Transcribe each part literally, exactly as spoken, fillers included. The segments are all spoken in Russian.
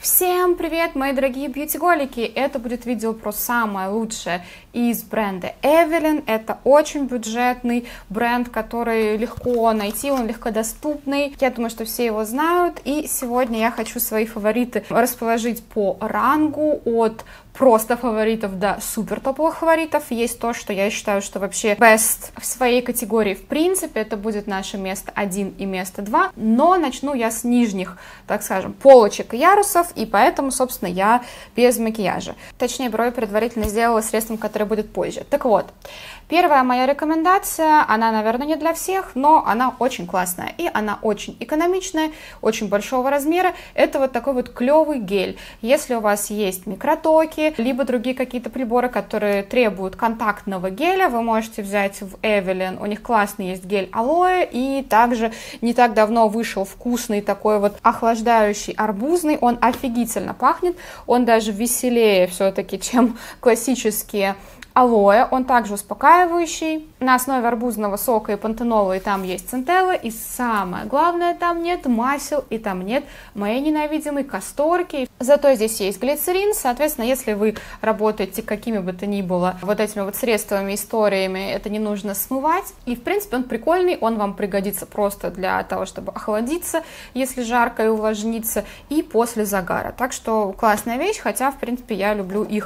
Всем привет, мои дорогие бьюти-голики! Это будет видео про самое лучшее из бренда Evelyn. Это очень бюджетный бренд, который легко найти, он легкодоступный. Я думаю, что все его знают. И сегодня я хочу свои фавориты расположить по рангу от просто фаворитов до супер топовых фаворитов. Есть то, что я считаю, что вообще best в своей категории в принципе. Это будет наше место один и место два. Но начну я с нижних, так скажем, полочек и ярусов. И поэтому, собственно, я без макияжа. Точнее, брови предварительно сделала средством, которое будет позже. Так вот, первая моя рекомендация, она, наверное, не для всех, но она очень классная. И она очень экономичная, очень большого размера. Это вот такой вот клевый гель. Если у вас есть микротоки, либо другие какие-то приборы, которые требуют контактного геля, вы можете взять в Evelyn. У них классный есть гель алоэ. И также не так давно вышел вкусный такой вот охлаждающий арбузный. Он офигительно пахнет. Он даже веселее все-таки, чем классические алоэ. Он также успокаивающий, на основе арбузного сока и пантенола, и там есть центелла, и самое главное, там нет масел, и там нет моей ненавидимой касторки. Зато здесь есть глицерин, соответственно, если вы работаете какими бы то ни было вот этими вот средствами, историями, это не нужно смывать, и в принципе он прикольный, он вам пригодится просто для того, чтобы охладиться, если жарко, и увлажниться, и после загара. Так что классная вещь, хотя в принципе я люблю их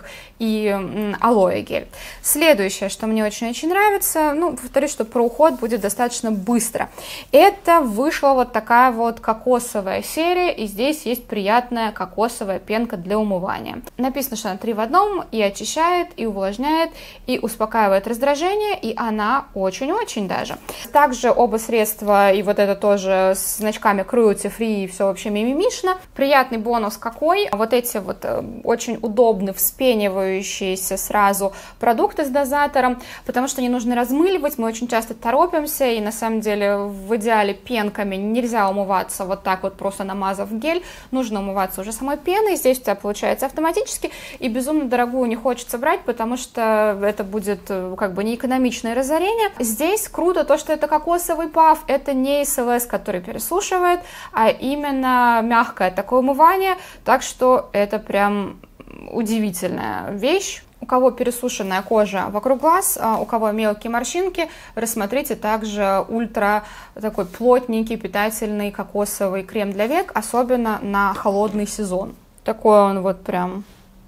и алоэ гель. Следующее, что мне очень-очень нравится, ну, повторюсь, что про уход будет достаточно быстро. Это вышла вот такая вот кокосовая серия, и здесь есть приятная кокосовая пенка для умывания. Написано, что она три в одном, и очищает, и увлажняет, и успокаивает раздражение, и она очень-очень даже. Также оба средства, и вот это тоже с значками Cruelty Free, и все вообще мимимишно. Приятный бонус какой, вот эти вот очень удобные, вспенивающиеся сразу продукты с дозатором, потому что не нужно размыливать, мы очень часто торопимся, и на самом деле в идеале пенками нельзя умываться вот так вот, просто намазав гель, нужно умываться уже самой пеной, здесь у тебя получается автоматически, и безумно дорогую не хочется брать, потому что это будет как бы неэкономичное разорение. Здесь круто то, что это кокосовый паф, это не эс эл эс, который пересушивает, а именно мягкое такое умывание, так что это прям удивительная вещь. У кого пересушенная кожа вокруг глаз, у кого мелкие морщинки, рассмотрите также ультра такой плотненький, питательный кокосовый крем для век, особенно на холодный сезон. Такой он вот прям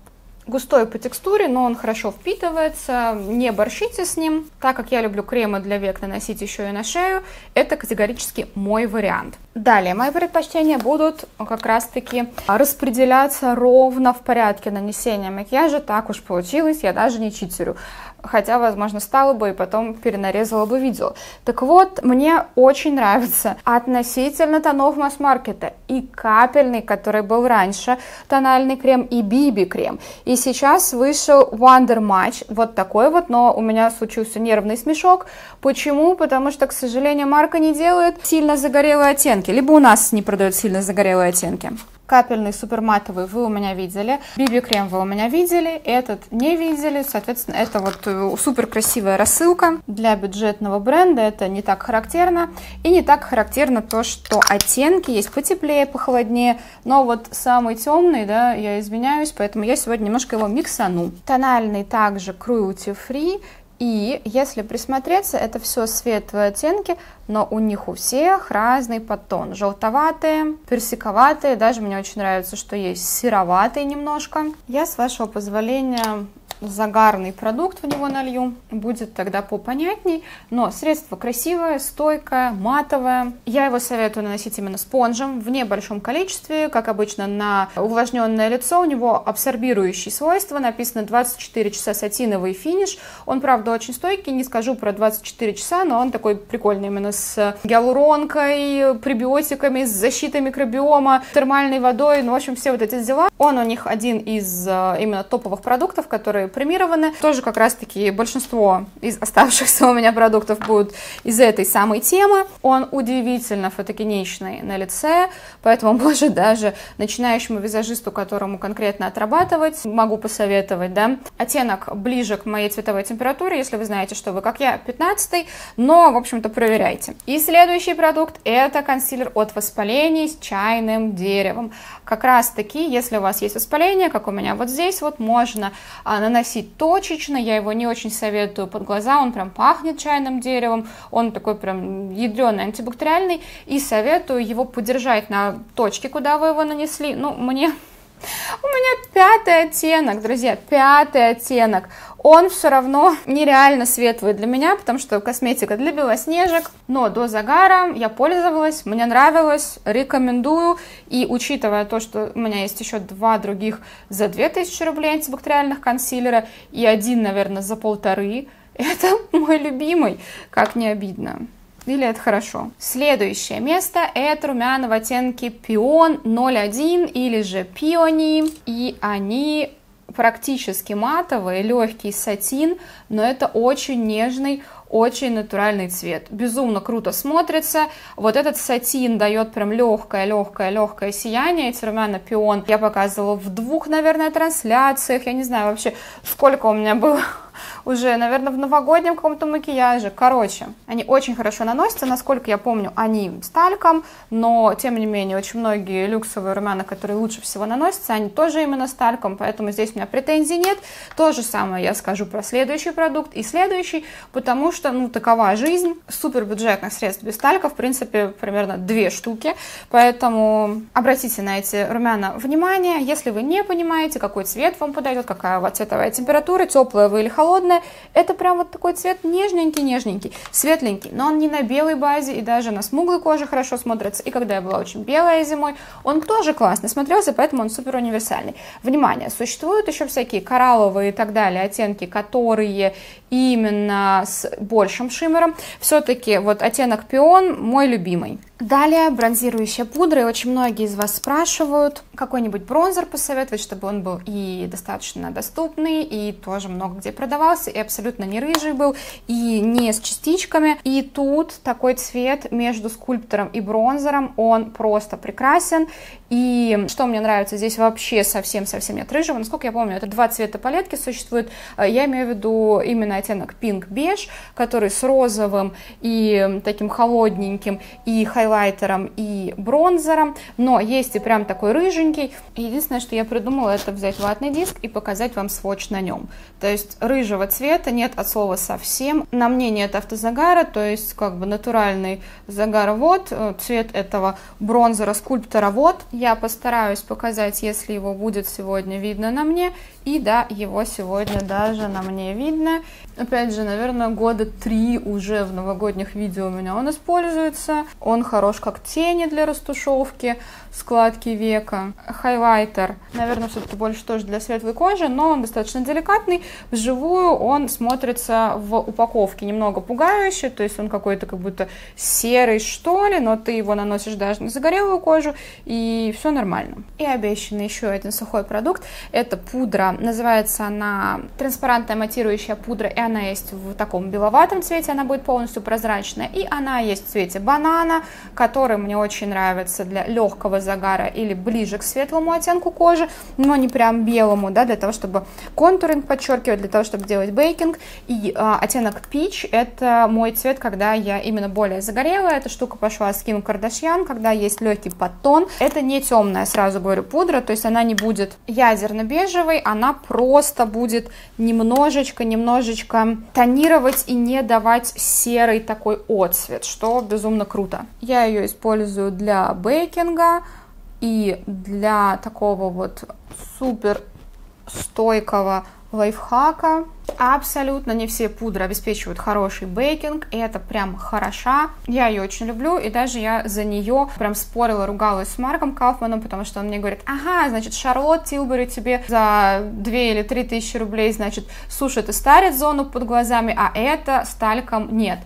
густой по текстуре, но он хорошо впитывается, не борщите с ним. Так как я люблю кремы для век наносить еще и на шею, это категорически мой вариант. Далее, мои предпочтения будут как раз-таки распределяться ровно в порядке нанесения макияжа. Так уж получилось, я даже не читерю. Хотя, возможно, стала бы и потом перенарезала бы видео. Так вот, мне очень нравится относительно тонов масс-маркета и капельный, который был раньше, тональный крем, и би би-крем. И сейчас вышел Wonder Match, вот такой вот, но у меня случился нервный смешок. Почему? Потому что, к сожалению, марка не делает сильно загорелые оттенки, либо у нас не продают сильно загорелые оттенки. Капельный суперматовый вы у меня видели, би би-крем вы у меня видели, этот не видели, соответственно, это вот супер красивая рассылка. Для бюджетного бренда это не так характерно, и не так характерно то, что оттенки есть потеплее, похолоднее, но вот самый темный, да, я извиняюсь, поэтому я сегодня немножко его миксану. Тональный также Cruelty Free. И если присмотреться, это все светлые оттенки, но у них у всех разный подтон. Желтоватые, персиковатые, даже мне очень нравится, что есть сероватые немножко. Я, с вашего позволения, загарный продукт в него налью, будет тогда попонятней, но средство красивое, стойкое, матовое. Я его советую наносить именно спонжем в небольшом количестве, как обычно на увлажненное лицо. У него абсорбирующие свойства, написано двадцать четыре часа сатиновый финиш. Он, правда, очень стойкий, не скажу про двадцать четыре часа, но он такой прикольный именно с гиалуронкой, пребиотиками, с защитой микробиома, термальной водой, ну, в общем, все вот эти дела. Он у них один из именно топовых продуктов, которые которые премированы. Тоже как раз-таки большинство из оставшихся у меня продуктов будут из этой самой темы. Он удивительно фотогеничный на лице, поэтому, может, даже начинающему визажисту, которому конкретно отрабатывать, могу посоветовать, да. Оттенок ближе к моей цветовой температуре, если вы знаете, что вы, как я, пятнадцатый, но, в общем-то, проверяйте. И следующий продукт — это консилер от воспалений с чайным деревом. Как раз-таки, если у вас есть воспаление, как у меня вот здесь, вот можно а, наносить точечно. Я его не очень советую под глаза, он прям пахнет чайным деревом, он такой прям ядреный, антибактериальный, и советую его подержать на точке, куда вы его нанесли. Ну, мне... У меня пятый оттенок, друзья, пятый оттенок. Он все равно нереально светлый для меня, потому что косметика для белоснежек. Но до загара я пользовалась, мне нравилось, рекомендую. И учитывая то, что у меня есть еще два других за две тысячи рублей антибактериальных консилера и один, наверное, за полторы, это мой любимый, как не обидно. Или это хорошо. Следующее место — это румяна в оттенке Пион ноль один или же Пиони. И они практически матовые, легкий сатин, но это очень нежный, очень натуральный цвет. Безумно круто смотрится. Вот этот сатин дает прям легкое, легкое, легкое сияние. Эти румяна Пион я показывала в двух, наверное, трансляциях. Я не знаю вообще, сколько у меня было уже, наверное, в новогоднем каком-то макияже. Короче, они очень хорошо наносятся. Насколько я помню, они с тальком, но, тем не менее, очень многие люксовые румяна, которые лучше всего наносятся, они тоже именно с тальком, поэтому здесь у меня претензий нет. То же самое я скажу про следующий продукт и следующий, потому что, ну, такова жизнь. Супер бюджетных средств без талька, в принципе, примерно две штуки, поэтому обратите на эти румяна внимание. Если вы не понимаете, какой цвет вам подойдет, какая у вас цветовая температура, теплая вы или холодная, это прям вот такой цвет нежненький-нежненький, светленький, но он не на белой базе и даже на смуглой коже хорошо смотрится. И когда я была очень белая зимой, он тоже классно смотрелся, поэтому он супер универсальный. Внимание, существуют еще всякие коралловые и так далее оттенки, которые именно с большим шиммером. Все-таки вот оттенок Пион мой любимый. Далее бронзирующая пудра, и очень многие из вас спрашивают, какой-нибудь бронзер посоветовать, чтобы он был и достаточно доступный, и тоже много где продавался, и абсолютно не рыжий был, и не с частичками. И тут такой цвет между скульптором и бронзером, он просто прекрасен. И что мне нравится, здесь вообще совсем-совсем нет рыжего. Насколько я помню, это два цвета палетки существует. Я имею в виду именно оттенок Pink Beige, который с розовым и таким холодненьким, и хайлайтером, и бронзером. Но есть и прям такой рыженький. Единственное, что я придумала, это взять ватный диск и показать вам свотч на нем. То есть рыжего цвета нет от слова совсем. На мне нет автозагара, то есть как бы натуральный загар вот. Цвет этого бронзера скульптора вот. Я постараюсь показать, если его будет сегодня видно на мне. И да, его сегодня даже на мне видно. Опять же, наверное, года три уже в новогодних видео у меня он используется. Он хорош как тени для растушевки, складки века. Хайлайтер, наверное, все-таки больше тоже для светлой кожи, но он достаточно деликатный. Вживую он смотрится в упаковке немного пугающе, то есть он какой-то как будто серый, что ли, но ты его наносишь даже на загорелую кожу, и все нормально. И обещанный еще один сухой продукт. Это пудра. Называется она транспарантная матирующая пудра, и она есть в таком беловатом цвете, она будет полностью прозрачная. И она есть в цвете банана, который мне очень нравится для легкого загара или ближе к светлому оттенку кожи, но не прям белому, да, для того, чтобы контуринг подчеркивать, для того, чтобы делать бейкинг. И а, оттенок Peach — это мой цвет, когда я именно более загорелая. Эта штука пошла с Ким Кардашьян, когда есть легкий подтон. Это не темная, сразу говорю, пудра, то есть она не будет ядерно-бежевой, она просто будет немножечко, немножечко тонировать и не давать серый такой отцвет, что безумно круто. Я ее использую для бейкинга и для такого вот супер стойкого лайфхака. Абсолютно не все пудры обеспечивают хороший бейкинг, и это прям хороша. Я ее очень люблю, и даже я за нее прям спорила, ругалась с Марком Кауфманом, потому что он мне говорит: ага, значит, Шарлотт Тилбери тебе за две или три тысячи рублей, значит, сушит и старит зону под глазами, а это с тальком нет.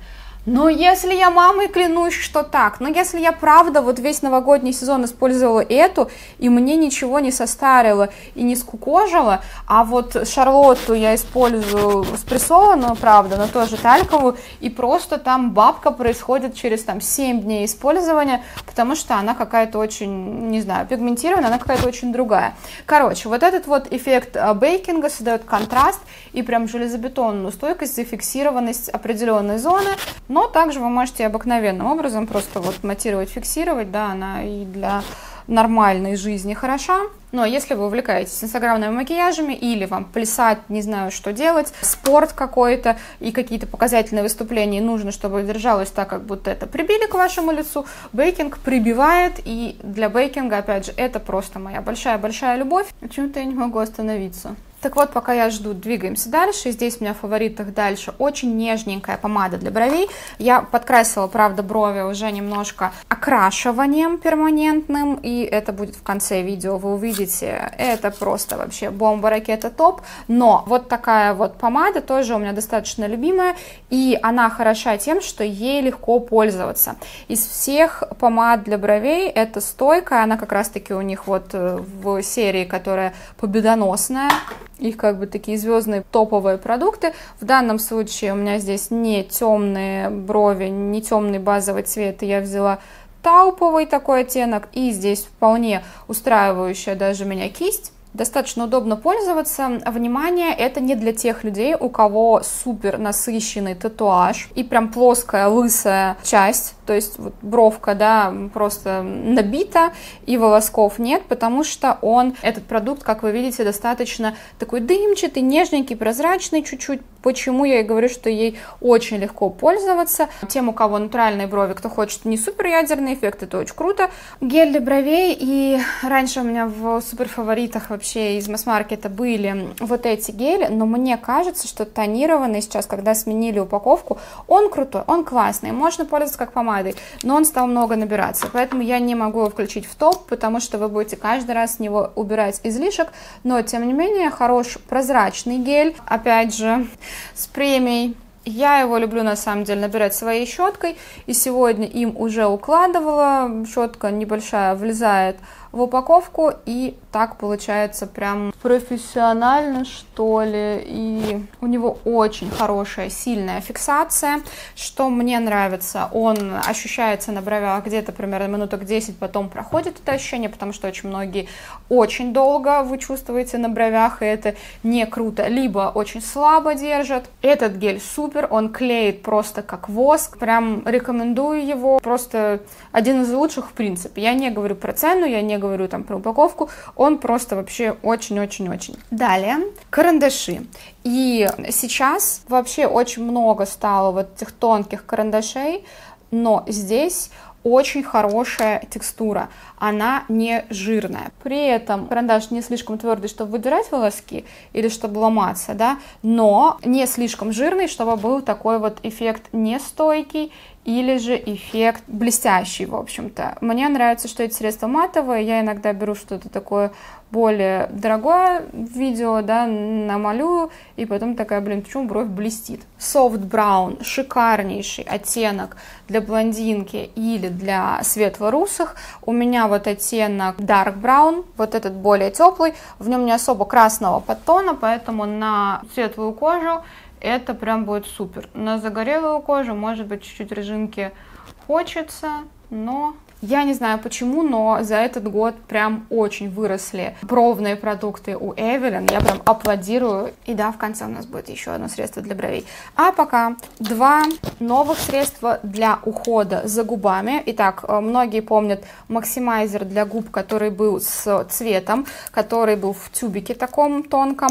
Но если я мамой клянусь, что так, но если я правда вот весь новогодний сезон использовала эту, и мне ничего не состарило и не скукожило, а вот Шарлотту я использую спрессованную, правда, но тоже тальковую, и просто там бабка происходит через там семь дней использования, потому что она какая-то очень, не знаю, пигментированная, она какая-то очень другая. Короче, вот этот вот эффект бейкинга создает контраст и прям железобетонную стойкость, зафиксированность определенной зоны. Но также вы можете обыкновенным образом просто вот матировать, фиксировать, да, она и для нормальной жизни хороша. Но если вы увлекаетесь инстаграмными макияжами или вам плясать, не знаю, что делать, спорт какой-то и какие-то показательные выступления, нужно, чтобы держалось так, как будто это прибили к вашему лицу, бейкинг прибивает, и для бейкинга, опять же, это просто моя большая-большая любовь. Почему-то я не могу остановиться. Так вот, пока я жду, двигаемся дальше. Здесь у меня в фаворитах дальше очень нежненькая помада для бровей. Я подкрасила, правда, брови уже немножко окрашиванием перманентным, и это будет в конце видео, вы увидите. Это просто вообще бомба, ракета, топ. Но вот такая вот помада тоже у меня достаточно любимая, и она хороша тем, что ей легко пользоваться. Из всех помад для бровей это стойкая, она как раз-таки у них вот в серии, которая победоносная. Их как бы такие звездные топовые продукты. В данном случае у меня здесь не темные брови, не темный базовый цвет. Я взяла тауповый такой оттенок. И здесь вполне устраивающая даже меня кисть. Достаточно удобно пользоваться. Внимание, это не для тех людей, у кого супер насыщенный татуаж и прям плоская лысая часть, то есть вот бровка, да, просто набита и волосков нет, потому что он, этот продукт, как вы видите, достаточно такой дымчатый, нежненький, прозрачный чуть-чуть. Почему я и говорю, что ей очень легко пользоваться. Тем, у кого натуральные брови, кто хочет не супер ядерный эффект, это очень круто. Гель для бровей, и раньше у меня в супер фаворитах вообще из масс-маркета были вот эти гели, но мне кажется, что тонированный сейчас, когда сменили упаковку, он крутой, он классный, можно пользоваться как помадой, но он стал много набираться, поэтому я не могу его включить в топ, потому что вы будете каждый раз с него убирать излишек, но тем не менее хорош прозрачный гель, опять же, с премией. Я его люблю на самом деле набирать своей щеткой, и сегодня им уже укладывала, щетка небольшая влезает в упаковку, и так получается прям профессионально, что ли, и у него очень хорошая, сильная фиксация, что мне нравится, он ощущается на бровях где-то примерно минуток десять, потом проходит это ощущение, потому что очень многие очень долго вы чувствуете на бровях, и это не круто, либо очень слабо держат. Этот гель супер, он клеит просто как воск, прям рекомендую его, просто один из лучших в принципе. Я не говорю про цену, я не говорю там про упаковку, он просто вообще очень-очень-очень. Далее, карандаши. И сейчас вообще очень много стало вот этих тонких карандашей, но здесь очень хорошая текстура, она не жирная. При этом карандаш не слишком твердый, чтобы выдирать волоски или чтобы ломаться, да, но не слишком жирный, чтобы был такой вот эффект нестойкий или же эффект блестящий, в общем-то. Мне нравится, что эти средства матовые, я иногда беру что-то такое более дорогое видео, да, намалюю, и потом такая, блин, почему бровь блестит. Soft Brown, шикарнейший оттенок для блондинки или для светло-русых. У меня вот оттенок Dark Brown, вот этот более теплый, в нем не особо красного подтона, поэтому на светлую кожу это прям будет супер. На загорелую кожу, может быть, чуть-чуть рыжинки хочется, но я не знаю почему, но за этот год прям очень выросли бровные продукты у Эвелин. Я прям аплодирую. И да, в конце у нас будет еще одно средство для бровей. А пока два новых средства для ухода за губами. Итак, многие помнят максимайзер для губ, который был с цветом, который был в тюбике таком тонком.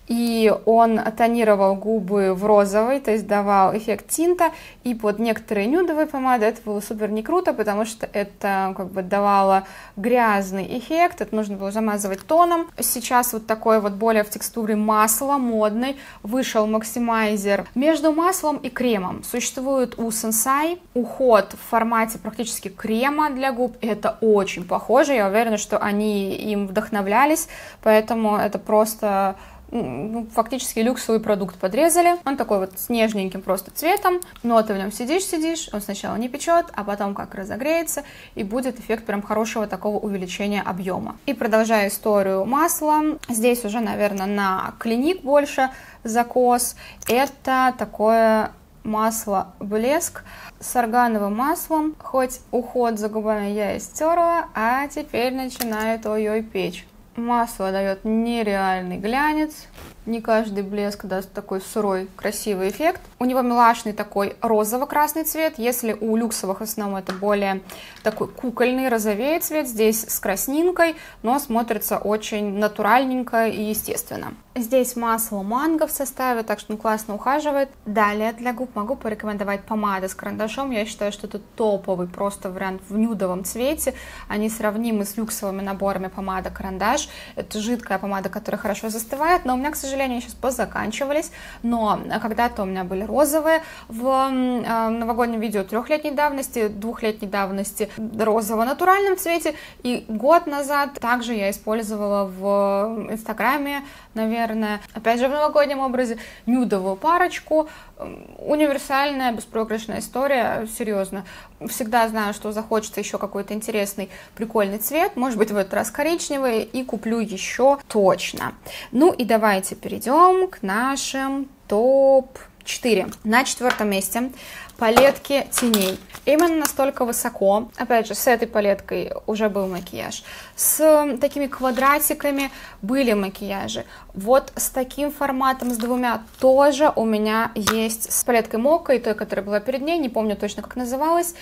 И он тонировал губы в розовый, то есть давал эффект тинта. И под некоторые нюдовые помады это было супер не круто, потому что это как бы давало грязный эффект, это нужно было замазывать тоном. Сейчас вот такой вот более в текстуре масла, модный, вышел максимайзер между маслом и кремом. Существует у Sensai уход в формате практически крема для губ, это очень похоже, я уверена, что они им вдохновлялись, поэтому это просто ну, фактически люксовый продукт подрезали. Он такой вот с нежненьким просто цветом, но ты в нем сидишь-сидишь, он сначала не печет, а потом как разогреется, и будет эффект прям хорошего такого увеличения объема. И продолжая историю масла, здесь уже, наверное, на Клиник больше закос. Это такое масло Блеск с органовым маслом. Хоть уход за губами я и стерла, а теперь начинает ой-ой печь. Масло дает нереальный глянец. Не каждый блеск даст такой сырой, красивый эффект. У него милашный такой розово-красный цвет. Если у люксовых в основном это более такой кукольный, розовее цвет, здесь с краснинкой, но смотрится очень натуральненько и естественно. Здесь масло манго в составе, так что он классно ухаживает. Далее для губ могу порекомендовать помады с карандашом. Я считаю, что это топовый просто вариант в нюдовом цвете. Они сравнимы с люксовыми наборами помада-карандаш. Это жидкая помада, которая хорошо застывает, но у меня, к сожалению, они сейчас позаканчивались. Но когда-то у меня были розовые в э, новогоднем видео трехлетней давности, двухлетней давности розово натуральном цвете. И год назад также я использовала в Инстаграме, наверное, опять же в новогоднем образе, нюдовую парочку. Универсальная, беспроигрышная история, серьезно. Всегда знаю, что захочется еще какой-то интересный, прикольный цвет, может быть в этот раз коричневый, и куплю еще точно. Ну и давайте перейдем к нашим топ четыре. На четвертом месте палетки теней. Именно настолько высоко, опять же, с этой палеткой уже был макияж, с такими квадратиками были макияжи, вот с таким форматом, с двумя тоже у меня есть, с палеткой Мока и той, которая была перед ней, не помню точно, как называлась,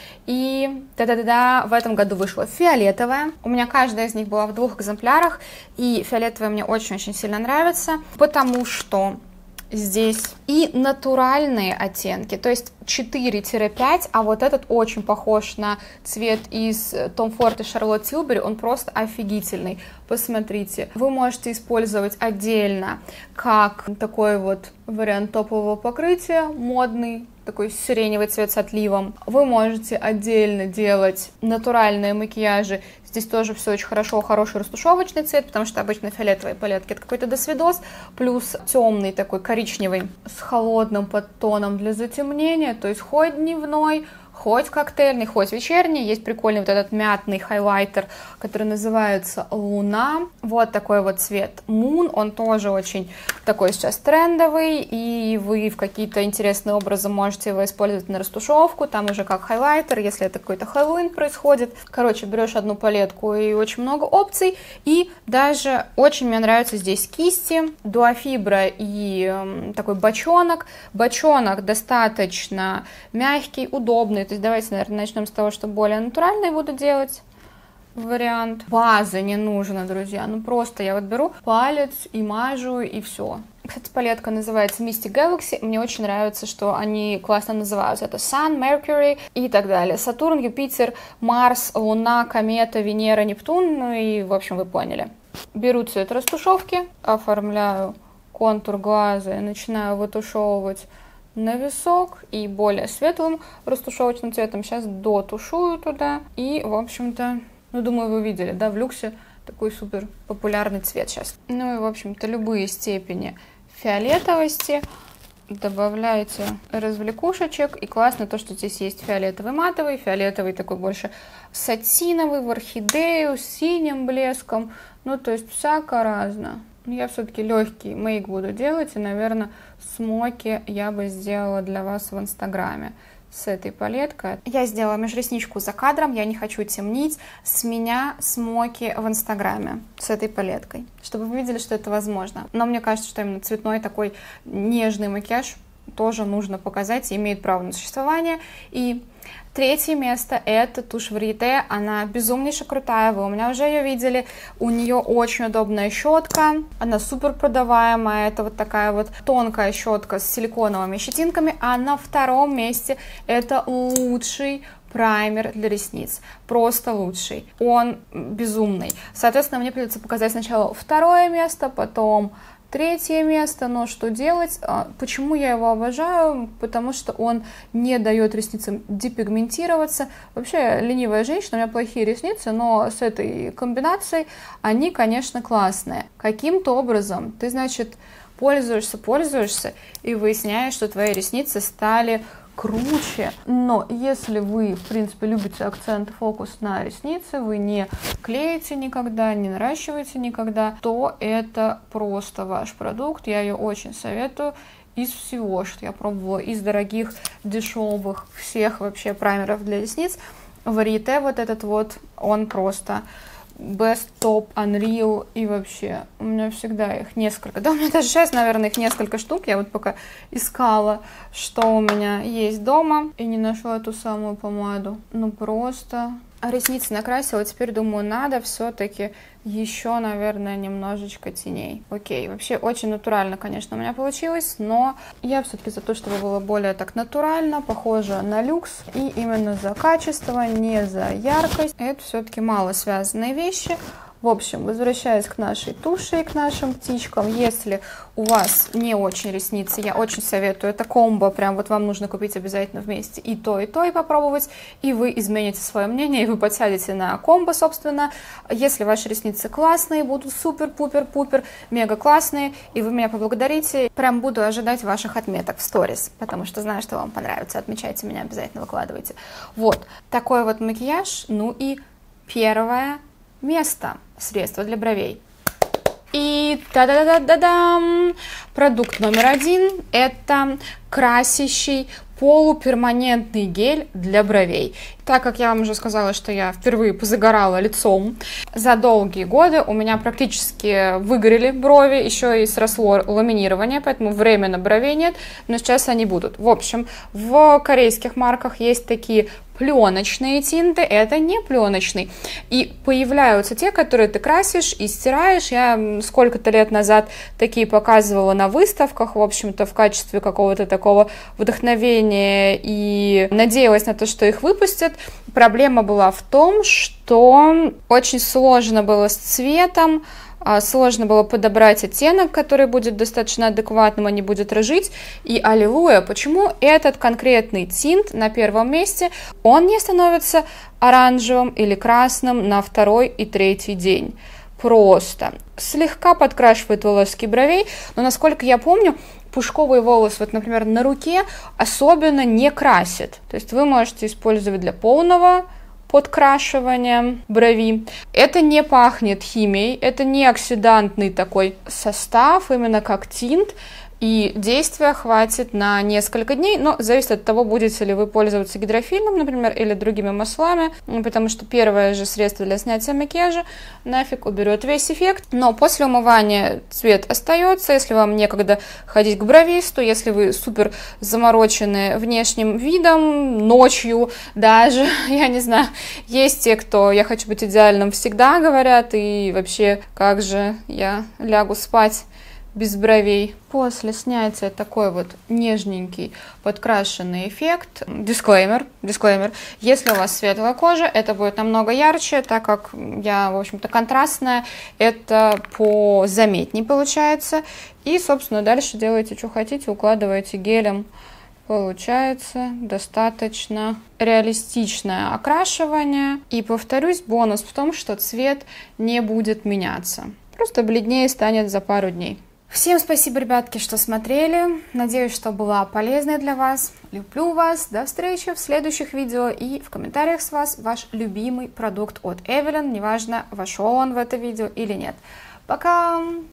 и да-да-да, в этом году вышла фиолетовая, у меня каждая из них была в двух экземплярах, и фиолетовая мне очень-очень сильно нравится, потому что здесь и натуральные оттенки, то есть четыре-пять, а вот этот очень похож на цвет из Tom Ford и Charlotte Tilbury, он просто офигительный. Посмотрите, вы можете использовать отдельно как такой вот вариант топового покрытия, модный, такой сиреневый цвет с отливом. Вы можете отдельно делать натуральные макияжи. Здесь тоже все очень хорошо, хороший растушевочный цвет, потому что обычно фиолетовые палетки это какой-то досвидос, плюс темный такой коричневый с холодным подтоном для затемнения, то есть хоть дневной, хоть коктейльный, хоть вечерний. Есть прикольный вот этот мятный хайлайтер, который называется Луна. Вот такой вот цвет Moon, он тоже очень такой сейчас трендовый, и вы в какие-то интересные образы можете его использовать на растушевку, там уже как хайлайтер, если это какой-то Хэллоуин происходит. Короче, берешь одну палетку и очень много опций, и даже очень мне нравятся здесь кисти, дуофибра и э, такой бочонок. Бочонок достаточно мягкий, удобный. То есть давайте, наверное, начнем с того, что более натуральный буду делать вариант. Базы не нужно, друзья. Ну просто я вот беру палец и мажу, и все. Кстати, палетка называется Mystic Galaxy. Мне очень нравится, что они классно называются. Это Sun, Mercury и так далее. Сатурн, Юпитер, Марс, Луна, Комета, Венера, Нептун. Ну и, в общем, вы поняли. Беру цвет растушевки, оформляю контур глаза и начинаю вытушевывать на висок, и более светлым растушевочным цветом сейчас дотушую туда. И, в общем-то, ну, думаю, вы видели, да, в люксе такой супер популярный цвет сейчас. Ну и, в общем-то, любые степени фиолетовости добавляете развлекушечек. И классно то, что здесь есть фиолетовый матовый, фиолетовый такой больше сатиновый, в орхидею, с синим блеском. Ну, то есть всяко разно. Я все-таки легкий мейк буду делать, и, наверное, смоки я бы сделала для вас в Инстаграме с этой палеткой. Я сделала межресничку за кадром, я не хочу темнить. С меня смоки в Инстаграме с этой палеткой, чтобы вы видели, что это возможно. Но мне кажется, что именно цветной такой нежный макияж тоже нужно показать и имеет право на существование. И третье место — это тушь Варьете. Она безумнейше крутая, вы у меня уже ее видели. У нее очень удобная щетка, она супер продаваемая. Это вот такая вот тонкая щетка с силиконовыми щетинками. А на втором месте это лучший праймер для ресниц, просто лучший, он безумный. Соответственно, мне придется показать сначала второе место, потом третье место, но что делать? Почему я его обожаю? Потому что он не дает ресницам депигментироваться. Вообще, я ленивая женщина, у меня плохие ресницы, но с этой комбинацией они, конечно, классные. Каким-то образом ты, значит, пользуешься, пользуешься и выясняешь, что твои ресницы стали круче. Но если вы, в принципе, любите акцент, фокус на ресницы, вы не клеите никогда, не наращиваете никогда, то это просто ваш продукт. Я ее очень советую. Из всего, что я пробовала, из дорогих, дешевых, всех вообще праймеров для ресниц, Varieté вот этот вот, он просто Best Top, Unreal и вообще, у меня всегда их несколько, да, у меня даже сейчас, наверное, их несколько штук, я вот пока искала, что у меня есть дома, и не нашла эту самую помаду, ну просто... А ресницы накрасила, теперь думаю, надо все-таки еще, наверное, немножечко теней. Окей, вообще очень натурально, конечно, у меня получилось, но я все-таки за то, чтобы было более так натурально, похоже на люкс, и именно за качество, не за яркость. Это все-таки мало связанные вещи. В общем, возвращаясь к нашей туши и к нашим птичкам, если у вас не очень ресницы, я очень советую, это комбо, прям вот вам нужно купить обязательно вместе и то, и то, и попробовать, и вы измените свое мнение, и вы подсядете на комбо, собственно. Если ваши ресницы классные, будут супер-пупер-пупер, мега классные, и вы меня поблагодарите, прям буду ожидать ваших отметок в сторис, потому что знаю, что вам понравится, отмечайте меня, обязательно выкладывайте. Вот, такой вот макияж, ну и первое место. Средство для бровей. И та-да-да-да-да-дам! Продукт номер один – это красящий полуперманентный гель для бровей. Так как я вам уже сказала, что я впервые позагорала лицом, за долгие годы у меня практически выгорели брови, еще и сросло ламинирование, поэтому временно бровей нет, но сейчас они будут. В общем, в корейских марках есть такие пленочные тинты, это не пленочный. И появляются те, которые ты красишь и стираешь. Я сколько-то лет назад такие показывала на выставках, в общем-то, в качестве какого-то такого вдохновения, и надеялась на то, что их выпустят. Проблема была в том, что очень сложно было с цветом, сложно было подобрать оттенок, который будет достаточно адекватным, а не будет рыжить. И аллилуйя, почему этот конкретный тинт на первом месте, он не становится оранжевым или красным на второй и третий день. Просто слегка подкрашивает волоски бровей, но, насколько я помню, пушковый волос, вот, например, на руке особенно не красит. То есть вы можете использовать для полного подкрашивания брови. Это не пахнет химией, это не оксидантный такой состав, именно как тинт, и действия хватит на несколько дней, но зависит от того, будете ли вы пользоваться гидрофильным, например, или другими маслами, потому что первое же средство для снятия макияжа нафиг уберет весь эффект, но после умывания цвет остается. Если вам некогда ходить к бровисту, если вы супер заморочены внешним видом, ночью даже, я не знаю, есть те, кто «я хочу быть идеальным» всегда говорят, и вообще, как же я лягу спать без бровей. После снятия такой вот нежненький подкрашенный эффект. Дисклеймер, дисклеймер. Если у вас светлая кожа, это будет намного ярче, так как я, в общем-то, контрастная, это позаметнее получается. И, собственно, дальше делаете, что хотите, укладываете гелем. Получается достаточно реалистичное окрашивание. И, повторюсь, бонус в том, что цвет не будет меняться. Просто бледнее станет за пару дней. Всем спасибо, ребятки, что смотрели. Надеюсь, что была полезной для вас. Люблю вас. До встречи в следующих видео. И в комментариях с вас ваш любимый продукт от Evelyn. Неважно, вошел он в это видео или нет. Пока!